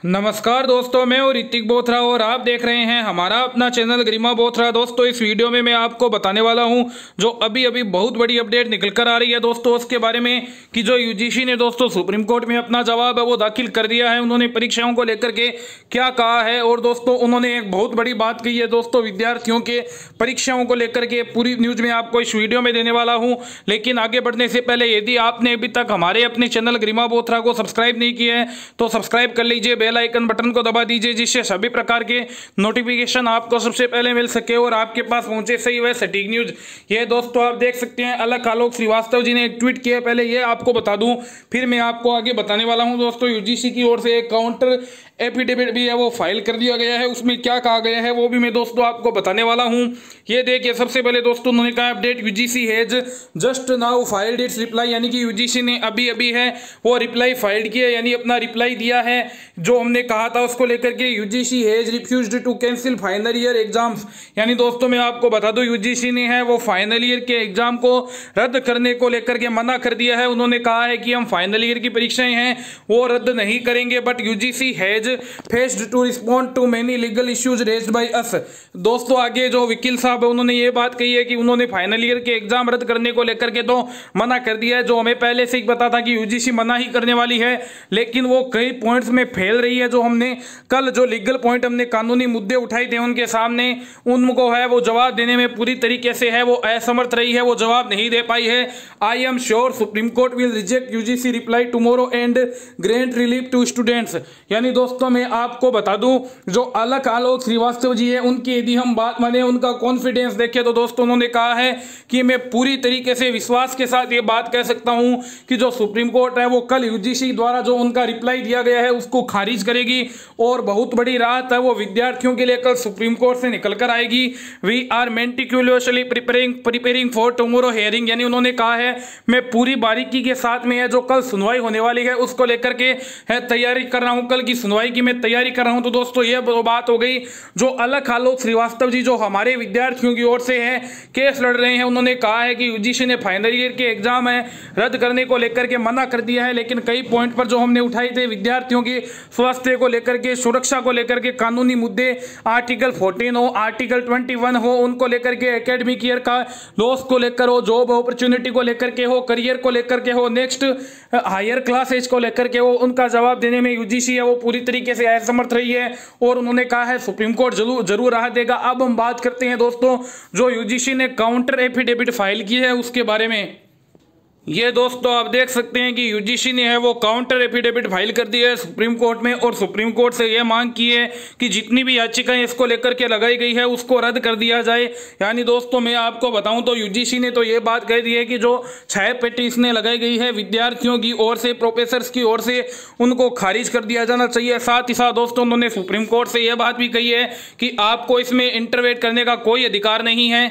नमस्कार दोस्तों, मैं हूं ऋतिक बोथरा और आप देख रहे हैं हमारा अपना चैनल गरिमा बोथरा। दोस्तों, इस वीडियो में मैं आपको बताने वाला हूं जो अभी अभी बहुत बड़ी अपडेट निकल कर आ रही है दोस्तों, उसके बारे में कि जो यूजीसी ने दोस्तों सुप्रीम कोर्ट में अपना जवाब है वो दाखिल कर दिया है। उन्होंने परीक्षाओं को लेकर के क्या कहा है और दोस्तों उन्होंने एक बहुत बड़ी बात कही है दोस्तों, विद्यार्थियों के परीक्षाओं को लेकर के पूरी न्यूज में आपको इस वीडियो में देने वाला हूँ। लेकिन आगे बढ़ने से पहले यदि आपने अभी तक हमारे अपने चैनल गरिमा बोथरा को सब्सक्राइब नहीं किया है तो सब्सक्राइब कर लीजिए, बेल आइकन बटन को दबा दीजिए जिससे सभी प्रकार के नोटिफिकेशन आपको सबसे पहले मिल सके और आपके पास पहुंचे सही व सटीक न्यूज। ये दोस्तों आप देख सकते हैं अलख आलोक श्रीवास्तव जी ने एक ट्वीट किया। पहले ये आपको बता दूं, फिर मैं आपको आगे बताने वाला हूं दोस्तों। यूजीसी की ओर से एक काउंटर एफिडेविट भी है वो फाइल कर दिया गया है, उसमें क्या कहा गया है वो भी मैं दोस्तों आपको बताने वाला हूं। ये देखिए, सबसे पहले दोस्तों उन्होंने कहा update UGC has just now filed its reply, यानी कि यूजीसी ने अभी अभी है वो रिप्लाई फाइल्ड किया, यानी अपना रिप्लाई दिया है जो हमने कहा था उसको लेकर के। UGC has refused to cancel final year exams, यानी दोस्तों मैं आपको बता दूं यूजीसी ने है वो फाइनल ईयर के एग्जाम को रद्द करने को लेकर के मना कर दिया है। उन्होंने कहा है कि हम फाइनल ईयर की परीक्षाएं हैं वो रद्द नहीं करेंगे, but UGC has faced to respond to many legal issues raised by us. दोस्तों आगे जो वकील साहब है उन्होंने ये बात कही है कि उन्होंने फाइनल ईयर के एग्जाम रद्द करने को लेकर के तो मना कर दिया है, जो हमें पहले से ही पता था कि यूजीसी मना ही करने वाली है, लेकिन वो कई पॉइंट्स में फेल रही है। जो हमने कल जो लीगल पॉइंट हमने कानूनी मुद्दे उठाए थे उनके सामने, उनको है वो जवाब देने में पूरी तरीके से है वो असमर्थ रही है, वो जवाब नहीं दे पाई है। I am sure Supreme Court will reject UGC reply tomorrow and grant relief to students. यानी दोस्तों मैं आपको बता दूं, जो अलख आलोक श्रीवास्तव जी है उनकी यदि हम बात माने, उनका कॉन्फिडेंस देखें तो दोस्तों उन्होंने कहा है कि मैं पूरी तरीके से विश्वास के साथ ये बात कह सकता हूं कि जो सुप्रीम कोर्ट है वो कल यूजीसी द्वारा जो उनका रिप्लाई दिया गया है उसको खारिज करेगी और बहुत बड़ी राहत है वो विद्यार्थियों के लिए कल सुप्रीम कोर्ट से निकल कर आएगी। We are meticulously preparing for tomorrow hearing, यानी उन्होंने कहा है मैं पूरी बारीकी के साथ में है जो कल सुनवाई होने वाली है उसको लेकर के है तैयारी कर रहा हूं, कल की सुनवाई की मैं तैयारी कर रहा हूं। तो दोस्तों ये बात हो गई। जो अलख आलोक श्रीवास्तव जी जो हमारे विद्यार्थियों की ओर से है केस लड़ रहे हैं, उन्होंने कहा है कि यूजीसी ने फाइनल ईयर के एग्जाम है रद्द करने को लेकर के मना कर दिया है, लेकिन कई पॉइंट पर जो हमने उठाए थे विद्यार्थियों के स्वास्थ्य को लेकर के, सुरक्षा को लेकर के, कानूनी मुद्दे आर्टिकल 14 हो, आर्टिकल 21 हो, उनको लेकर के, एकेडमिक ईयर का लॉस को लेकर हो, जॉब अपॉर्चुनिटी को लेकर के हो, करियर को लेकर के हो, नेक्स्ट हायर क्लास एज को लेकर के हो, उनका जवाब देने में यूजीसी है वो पूरी तरीके से असमर्थ रही है और उन्होंने कहा है सुप्रीम कोर्ट जरूर राहत देगा। अब हम बात करते हैं दोस्तों जो यूजीसी ने काउंटर एफिडेविट फाइल की है उसके बारे में। ये दोस्तों आप देख सकते हैं कि यूजीसी ने है वो काउंटर एफिडेविट फाइल कर दी है सुप्रीम कोर्ट में और सुप्रीम कोर्ट से यह मांग की है कि जितनी भी याचिकाएं इसको लेकर के लगाई गई है उसको रद्द कर दिया जाए। यानी दोस्तों मैं आपको बताऊं तो यूजीसी ने तो ये बात कह दी है कि जो 6 पिटीशनें लगाई गई है विद्यार्थियों की ओर से, प्रोफेसर्स की ओर से, उनको खारिज कर दिया जाना चाहिए। साथ ही साथ दोस्तों उन्होंने सुप्रीम कोर्ट से यह बात भी कही है कि आपको इसमें इंटरवेट करने का कोई अधिकार नहीं है,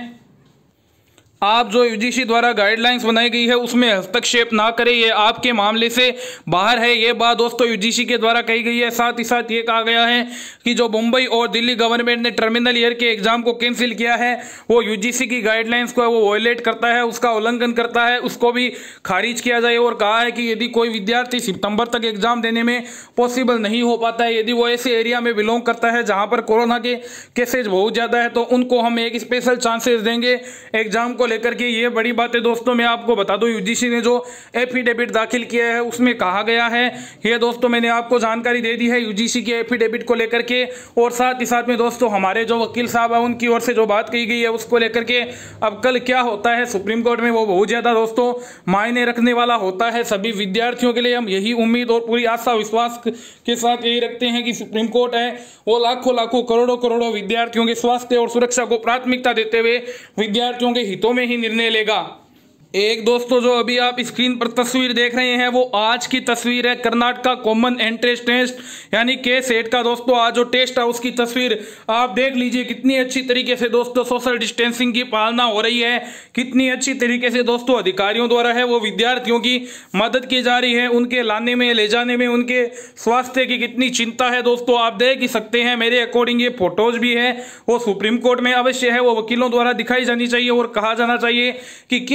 आप जो यूजीसी द्वारा गाइडलाइंस बनाई गई है उसमें हस्तक्षेप ना करें, ये आपके मामले से बाहर है। ये बात दोस्तों यूजीसी के द्वारा कही गई है। साथ ही साथ ये कहा गया है कि जो मुंबई और दिल्ली गवर्नमेंट ने टर्मिनल ईयर के एग्जाम को कैंसिल किया है वो यूजीसी की गाइडलाइंस को वो वायलेट करता है, उसका उल्लंघन करता है, उसको भी खारिज किया जाए। और कहा है कि यदि कोई विद्यार्थी सितंबर तक एग्जाम देने में पॉसिबल नहीं हो पाता है, यदि वो ऐसे एरिया में बिलोंग करता है जहाँ पर कोरोना के केसेज बहुत ज़्यादा है, तो उनको हम एक स्पेशल चांसेस देंगे एग्जाम को लेकर के। ये बड़ी बात है दोस्तों, मैं आपको बता दूं यूजीसी ने जो एफिडेविट दाखिल किया है उसमें कहा गया है, ये दोस्तों मैंने आपको जानकारी दे दी है यूजीसी के एफिडेविट को लेकर के। और साथ ही साथ में दोस्तों हमारे जो वकील साहब है उनकी ओर से जो बात कही गई है उसको लेकर के अब कल क्या होता है सुप्रीम कोर्ट में वो बहुत ज्यादा दोस्तों मायने रखने वाला होता है सभी विद्यार्थियों के लिए। हम यही उम्मीद और पूरी आशा विश्वास के साथ यही रखते हैं कि सुप्रीम कोर्ट है वो लाखों लाखों करोड़ों करोड़ों विद्यार्थियों के स्वास्थ्य और सुरक्षा को प्राथमिकता देते हुए विद्यार्थियों के हितों में ही निर्णय लेगा। एक दोस्तों जो अभी आप स्क्रीन पर तस्वीर देख रहे हैं वो आज की तस्वीर है कर्नाटका कॉमन एंट्रेंस टेस्ट यानी के-सेट का दोस्तों आज जो टेस्ट है उसकी तस्वीर आप देख लीजिए। कितनी अच्छी तरीके से दोस्तों सोशल डिस्टेंसिंग की पालना हो रही है, कितनी अच्छी तरीके से दोस्तों अधिकारियों द्वारा है वो विद्यार्थियों की मदद की जा रही है, उनके लाने में ले जाने में उनके स्वास्थ्य की कितनी चिंता है दोस्तों आप देख ही सकते हैं। मेरे अकॉर्डिंग ये फोटोज भी है वो सुप्रीम कोर्ट में अवश्य है वो वकीलों द्वारा दिखाई जानी चाहिए और कहा जाना चाहिए कि किस प्रकार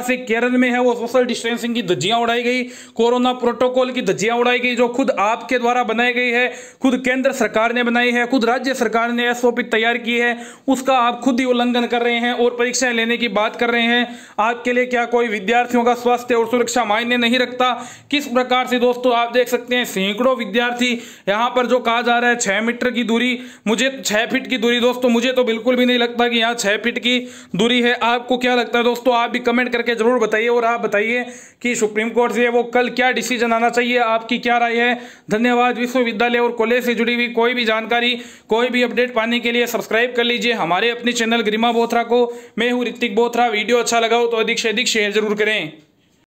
प्रकार से केरल में है वो सोशल डिस्टेंसिंग की धज्जियां उड़ाई गई, कोरोना प्रोटोकॉल की धज्जियां उड़ाई गई, जो खुद आपके द्वारा बनाई गई है, खुद केंद्र सरकार ने बनाई है, खुद राज्य सरकार ने एसओपी तैयार की है, उसका आप खुद ही उल्लंघन कर रहे हैं और परीक्षाएं लेने की बात कर रहे हैं। आपके लिए क्या कोई विद्यार्थियों का स्वास्थ्य और सुरक्षा मायने नहीं रखता? किस प्रकार से दोस्तों आप देख सकते हैं सैकड़ों विद्यार्थी, यहां पर जो कहा जा रहा है 6 मीटर की दूरी, मुझे 6 फीट की दूरी, दोस्तों मुझे तो बिल्कुल भी नहीं लगता कि यहाँ 6 फीट की दूरी है। आपको क्या लगता है दोस्तों? आप भी कमेंट करके जरूर बताइए और आप बताइए कि सुप्रीम कोर्ट से वो कल क्या डिसीजन आना चाहिए, आपकी क्या राय है? धन्यवाद। विश्वविद्यालय और कॉलेज से जुड़ी हुई कोई भी जानकारी, कोई भी अपडेट पाने के लिए सब्सक्राइब कर लीजिए हमारे अपने चैनल गरिमा बोथरा को। मैं हूं ऋतिक बोथरा। वीडियो अच्छा लगा हो तो अधिक से अधिक शेयर जरूर करें।